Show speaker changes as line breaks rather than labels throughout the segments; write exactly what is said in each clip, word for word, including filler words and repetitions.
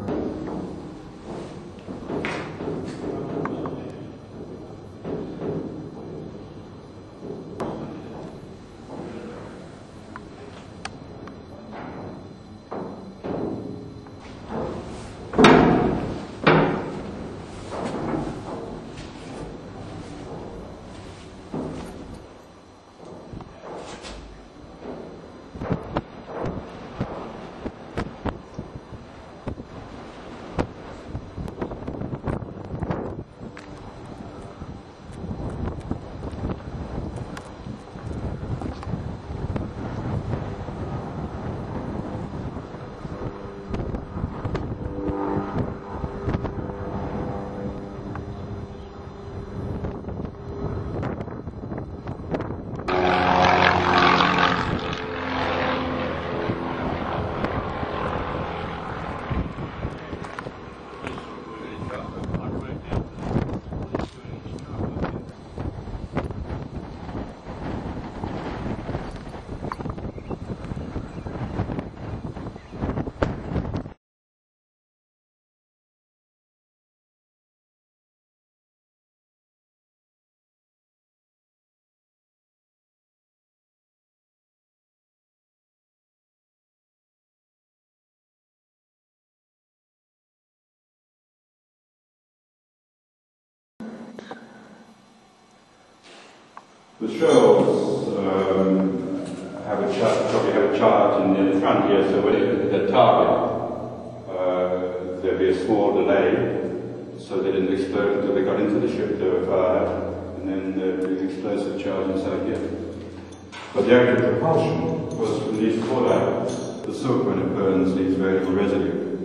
The shells um, have a chart, probably have a chart in, in the front here, so when it hit the target, uh, there'd be a small delay, so they didn't explode until they got into the ship, they were fired, and then there'd be an explosive charge inside here. But the actual propulsion was from these fallout. The silk, when it burns, leaves very little residue.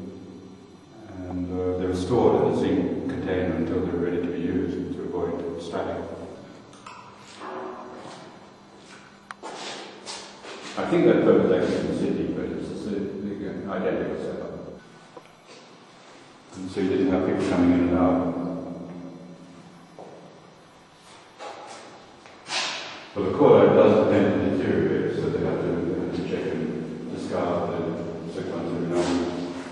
And uh, they were stored in the zinc container until they were ready to be used to avoid static. I think that boat was actually in the city, but it's an identical setup. And so you didn't have people coming in and out. Well, the call-out does depend on the interior, so they have to, they have to check and discard the six months every now.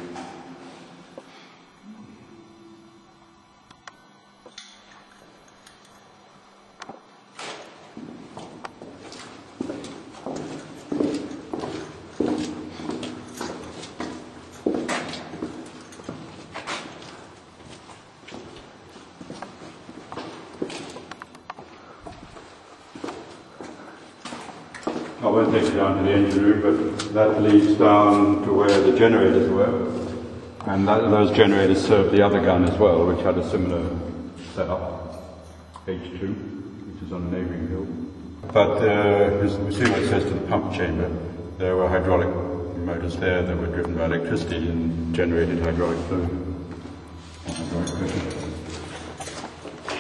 I won't take you down to the engine room, but that leads down to where the generators were. And that, those generators served the other gun as well, which had a similar setup, H two, which is on a neighbouring hill. But uh, as we see what it says to the pump chamber, there were hydraulic motors there that were driven by electricity and generated hydraulic fluid. Hydraulic pressure.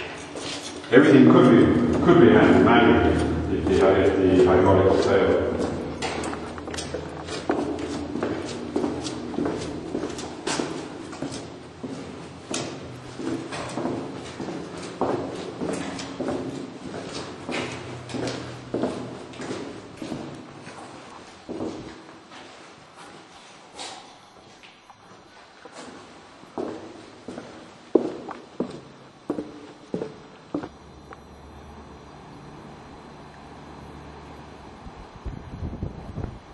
Everything could be, could be handled manually. The, the hydraulics failed.